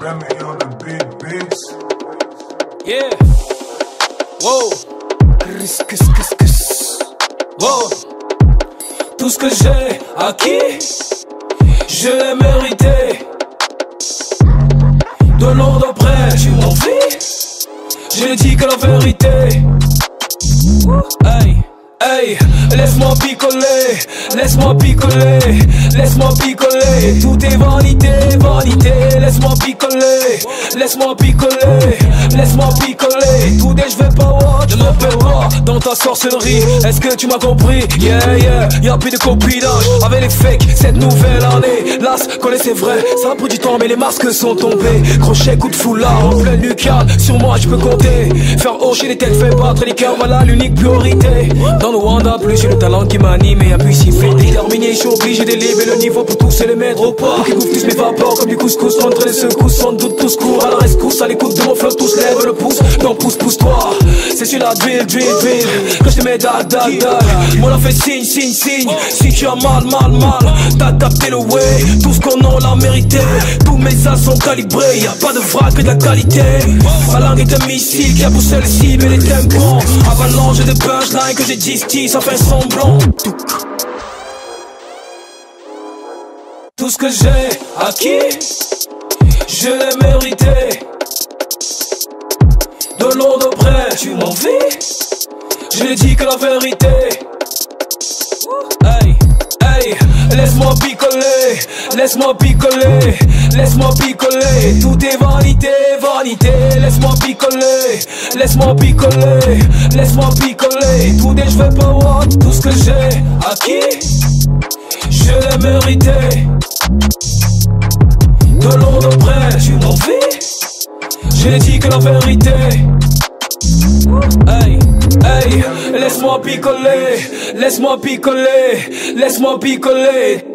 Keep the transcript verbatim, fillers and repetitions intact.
Remy on the beat, beats. Yeah. Wow. Kris, kris, kris, kris. Wow. Tout ce que j'ai acquis, je l'ai mérité. De loin de près, tu m'envies. Je n'ai dit que la vérité. Hey. Hey, laisse-moi picoler, laisse-moi picoler, laisse-moi picoler. Tout est vanité, vanité, laisse-moi picoler, laisse-moi picoler, laisse-moi picoler. Tout est je vais pas watch, ne m'appelle pas dans ta sorcellerie. Est-ce que tu m'as compris? Yeah, yeah, y'a plus de copinage avec les fakes cette nouvelle année. Las, connais c'est vrai, ça a pris du temps mais les masques sont tombés. Crochet, coup de foulard, en pleine lucarne, sur moi je peux compter. Faire hocher les têtes, faire battre les cœurs, voilà l'unique priorité. Dans le Wanda, plus j'ai le talent qui m'anime et appuie siffler. Déterminé, je suis obligé d'élever le niveau pour tous et les mettre au pas. Pour qu'ils bouffent tous mes vapeurs comme du couscous. Entre les secousses, sans doute tous courent à la rescousse. À l'écoute de mon flow, tous lèvent le pouce. Donc pousse, pousse-toi. C'est sur la drill, drill, drill. Quand je te mets dac, dac, dac. Moi la fait signe, signe, signe. Si tu as mal, mal, mal, t'as capté le way. Tout ce qu'on a, on l'a mérité. Tous mes as sont calibrés. Y'a pas de vrac que de la qualité. Ma langue est un missile qui a poussé le cible et les tempons. Avalanche de punchline que j'ai distillé, ça fait semblant. Tout. Tout ce que j'ai acquis, je l'ai mérité. De loin de près, tu m'envies. Je n'ai dit que la vérité. Hey, hey, laisse-moi picoler, laisse-moi picoler, laisse-moi picoler. Tout est vanité, vanité, laisse-moi picoler, laisse-moi picoler, laisse-moi picoler. Tout est je vais pas voir, tout ce que j'ai acquis, je l'ai mérité. De loin de près, tu m'envies. Je n'ai dit que la vérité. Hey, hey, laisse-moi picoler, laisse-moi picoler, laisse-moi picoler.